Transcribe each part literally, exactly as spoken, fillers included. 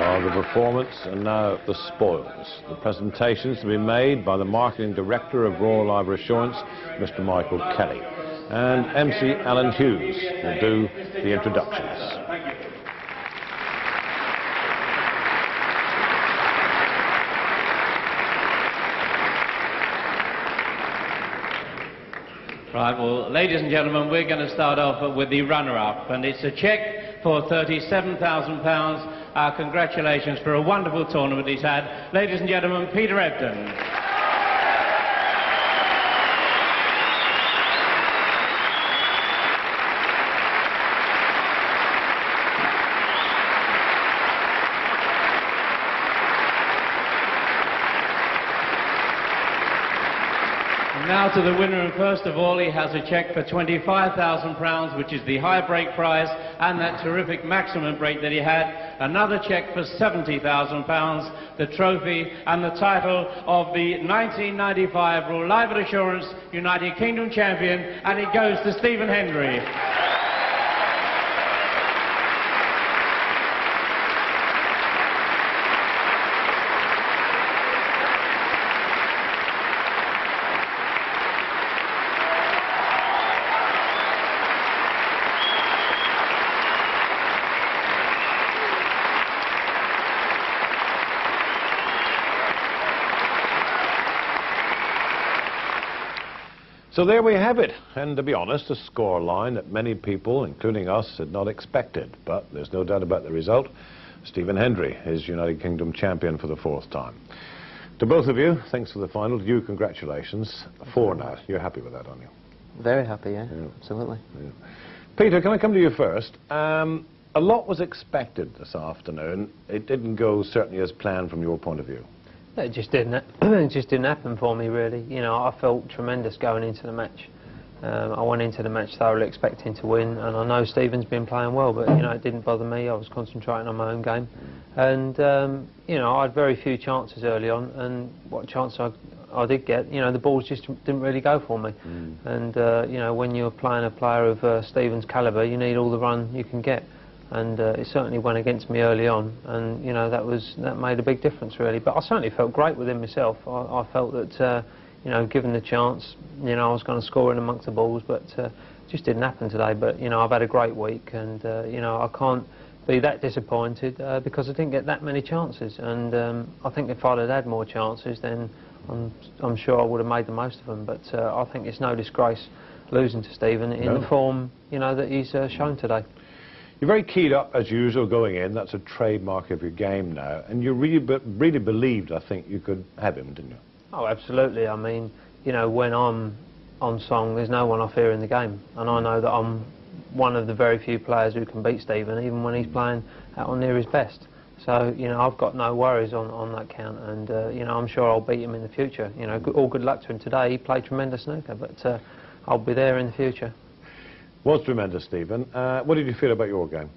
of the performance, and now the spoils. The presentations to be made by the Marketing Director of Royal Irish Assurance, Mister Michael Kelly. And M C Alan Hughes will do the introductions. Right, well, ladies and gentlemen, we're going to start off with the runner-up, and it's a cheque for thirty-seven thousand pounds. Our congratulations for a wonderful tournament he's had. Ladies and gentlemen, Peter Ebden. Now to the winner, and first of all he has a cheque for twenty-five thousand pounds, which is the high break prize and that terrific maximum break that he had. Another cheque for seventy thousand pounds, the trophy and the title of the nineteen ninety-five Royal Irish Assurance United Kingdom champion, and it goes to Stephen Hendry. So there we have it, and to be honest, a scoreline that many people, including us, had not expected. But there's no doubt about the result. Stephen Hendry is United Kingdom champion for the fourth time. To both of you, thanks for the final. To you, congratulations. Four now. You're happy with that, aren't you? Very happy, yeah, yeah. Absolutely. Yeah. Peter, can I come to you first? Um, a lot was expected this afternoon. It didn't go certainly as planned from your point of view. It just didn't. It just didn't happen for me, really. You know, I felt tremendous going into the match. Um, I went into the match thoroughly expecting to win, and I know Stephen's been playing well, but you know, it didn't bother me. I was concentrating on my own game, and um, you know, I had very few chances early on, and what chance I, I did get, you know, the balls just didn't really go for me. Mm. And uh, you know, when you're playing a player of uh, Stephen's calibre, you need all the run you can get. And uh, it certainly went against me early on, and you know, that was that made a big difference, really. But I certainly felt great within myself. I, I felt that uh, you know, given the chance, you know, I was going to score in amongst the balls, but uh, it just didn't happen today. But you know, I've had a great week, and uh, you know, I can't be that disappointed uh, because I didn't get that many chances. And um, I think if I'd had had more chances, then I'm, I'm sure I would have made the most of them. But uh, I think it's no disgrace losing to Stephen in no. the form, you know, that he's uh, shown today. You're very keyed up, as usual, going in. That's a trademark of your game now. And you really, be really believed, I think, you could have him, didn't you? Oh, absolutely. I mean, you know, when I'm on song, there's no one I fear in the game. And I know that I'm one of the very few players who can beat Stephen, even when he's playing out on near his best. So, you know, I've got no worries on, on that count. And, uh, you know, I'm sure I'll beat him in the future. You know, all good luck to him today. He played tremendous snooker, but uh, I'll be there in the future. Was tremendous, Stephen. Uh, what did you feel about your game?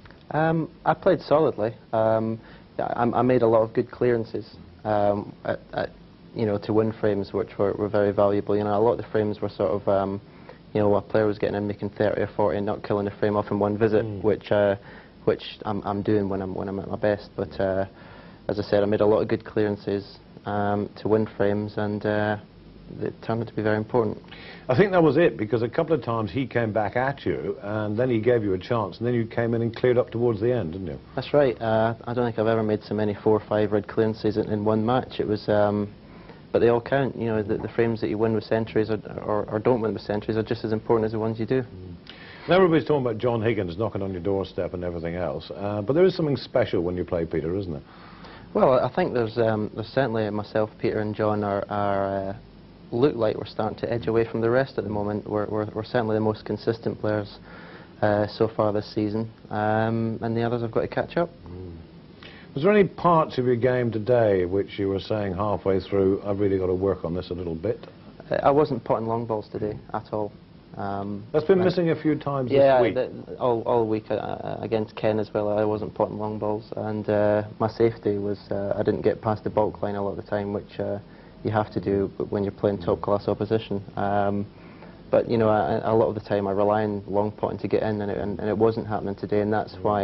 Um, I played solidly. Um, I, I made a lot of good clearances, um, at, at, you know, to win frames, which were, were very valuable. You know, a lot of the frames were sort of, um, you know, a player was getting in, making thirty or forty, and not killing the frame off in one visit, mm. which, uh, which I'm, I'm doing when I'm when I'm at my best. But uh, as I said, I made a lot of good clearances um, to win frames, and uh, it turned out to be very important. I think that was it, because a couple of times he came back at you, and then he gave you a chance, and then you came in and cleared up towards the end, didn't you? That's right. Uh, I don't think I've ever made so many four or five red clearances in, in one match. It was, um, but they all count. You know, the, the frames that you win with centuries or, or, or don't win with centuries are just as important as the ones you do. Mm. Now everybody's talking about John Higgins knocking on your doorstep and everything else, uh, but there is something special when you play Peter, isn't there? Well, I think there's, um, there's certainly myself, Peter and John are, are uh, look like we're starting to edge away from the rest at the moment. We're, we're, we're certainly the most consistent players uh, so far this season, um, and the others have got to catch up. Mm. Was there any parts of your game today which you were saying halfway through, I've really got to work on this a little bit? I wasn't potting long balls today at all. Um, That's been missing a few times yeah, this week. Yeah, all, all week uh, against Ken as well. I wasn't potting long balls, and uh, my safety was uh, I didn't get past the bulk line a lot of the time, which uh, you have to do when you're playing top class opposition. Um, but you know, I, a lot of the time I rely on long potting to get in, and it, and, and it wasn't happening today, and that's why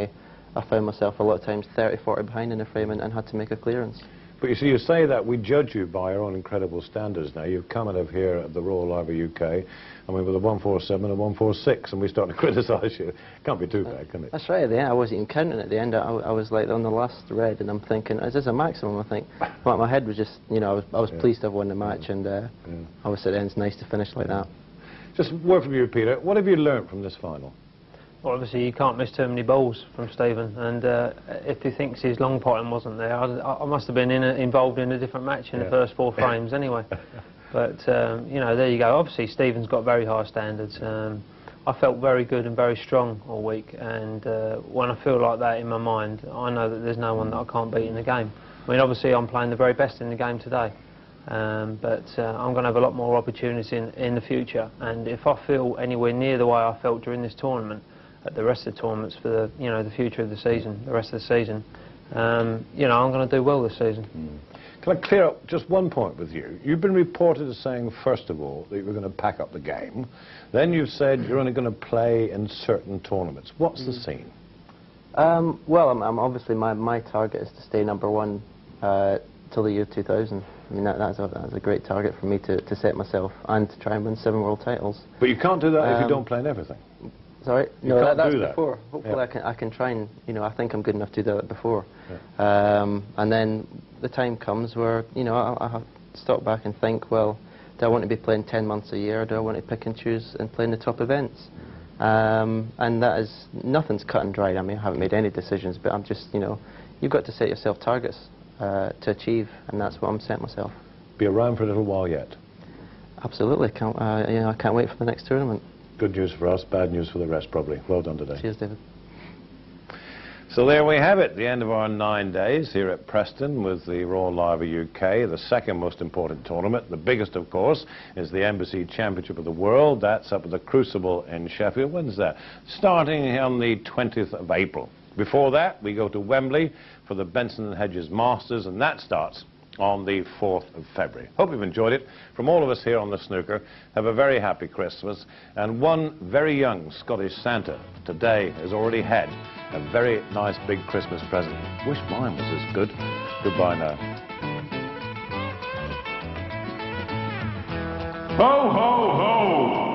I found myself a lot of times thirty, forty behind in the frame and, and had to make a clearance. But you see, you say that we judge you by our own incredible standards now. You've come out of here at the Royal Liver U K, I mean, with a one four seven and a one four six, and we start to criticise you. Can't be too bad, can it? That's right, at the end, I wasn't even counting at the end. I, I was like on the last red, and I'm thinking, is this a maximum? I think, well, my head was just, you know, I was, I was yeah. pleased to have won the match, yeah. and uh, yeah. I was at the end, it's nice to finish like that. Just a word from you, Peter. What have you learnt from this final? Well, obviously you can't miss too many balls from Stephen, and uh, if he thinks his long potting wasn't there, I, I must have been in a, involved in a different match in yeah. the first four frames anyway. But um, you know, there you go. Obviously Stephen's got very high standards. Um, I felt very good and very strong all week, and uh, when I feel like that in my mind, I know that there's no one that I can't beat in the game. I mean, obviously I'm playing the very best in the game today, um, but uh, I'm going to have a lot more opportunities in, in the future, and if I feel anywhere near the way I felt during this tournament, at the rest of the tournaments for the, you know, the future of the season, the rest of the season, um, you know, I'm going to do well this season. Mm. Can I clear up just one point with you? You've been reported as saying, first of all, that you were going to pack up the game. Then you've said you're only going to play in certain tournaments. What's mm. the scene? Um, well, I'm, I'm obviously my, my target is to stay number one uh, till the year two thousand. I mean, that, that's, a, that's a great target for me to, to set myself and to try and win seven world titles. But you can't do that um, if you don't play in everything. Sorry? You no, can't that, that's do that. before. Hopefully yeah. I, can, I can try and, you know, I think I'm good enough to do that before. Yeah. Um, and then the time comes where, you know, I, I have to stop back and think, well, do I want to be playing ten months a year, or do I want to pick and choose and play in the top events? Um, and that is, nothing's cut and dried. I mean, I haven't made any decisions, but I'm just, you know, you've got to set yourself targets uh, to achieve, and that's what I'm setting myself. Be around for a little while yet? Absolutely. Can't, uh, you know, I can't wait for the next tournament. Good news for us, bad news for the rest, probably. Well done today. Cheers, David. So there we have it, the end of our nine days here at Preston with the Royal Liver U K, the second most important tournament. The biggest, of course, is the Embassy Championship of the World. That's up at the Crucible in Sheffield. When's that? Starting on the twentieth of April. Before that, we go to Wembley for the Benson and Hedges Masters, and that starts on the fourth of February. Hope you've enjoyed it. From all of us here on the Snooker, have a very happy Christmas. And one very young Scottish Santa today has already had a very nice big Christmas present. Wish mine was as good. Goodbye now. Ho, ho, ho!